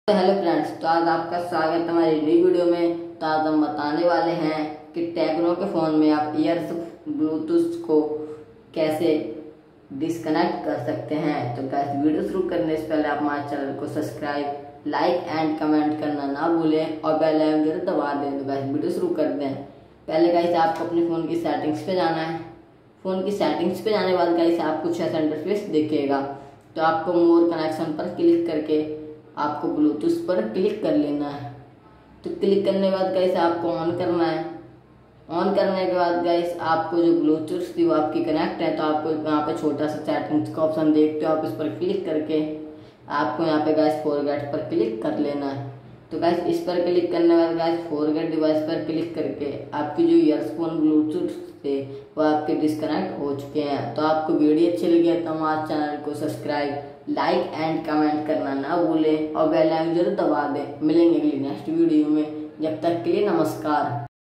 Hello friends, तो आज आपका स्वागत है हमारी नई वीडियो में। तो आज हम बताने वाले हैं कि टेक्नो के फ़ोन में आप ईयर्स ब्लूटूथ को कैसे डिस्कनेक्ट कर सकते हैं। तो गाइस, वीडियो शुरू करने से पहले आप हमारे चैनल को सब्सक्राइब, लाइक एंड कमेंट करना ना भूलें और बेल आइकन जरूर दबा दें। तो गाइस, वीडियो शुरू कर दें। पहले गाइस, आपको अपने फ़ोन की सेटिंग्स पे जाना है। फ़ोन की सेटिंग्स पे जाने के बाद गाइस, आप कुछ ऐसा इंटरफेस दिखेगा। तो आपको मोर कनेक्शन पर क्लिक करके आपको ब्लूटूथ पर क्लिक कर लेना है। तो क्लिक करने के बाद गाइस, आपको ऑन करना है। ऑन करने के बाद गाइस, आपको जो ब्लूटूथ थी वो आपकी कनेक्ट है। तो आपको यहाँ पे छोटा सा सेटिंग्स का ऑप्शन देखते हो, आप इस पर क्लिक करके आपको यहाँ पे गाइस फॉरगेट पर क्लिक कर लेना है। तो गाइस, इस पर क्लिक करने के बाद गाइस फॉरगेट डिवाइस पर क्लिक करके आपकी जो ईयरफोन ब्लूटूथ थे वो आपके डिस्कनेक्ट हो चुके हैं। तो आपको वीडियो अच्छी लगी है तो हमारे चैनल को सब्सक्राइब, लाइक एंड कमेंट करना ना भूलें और बेल आइकन जरूर दबा दें। मिलेंगे अगली नेक्स्ट वीडियो में, जब तक के लिए नमस्कार।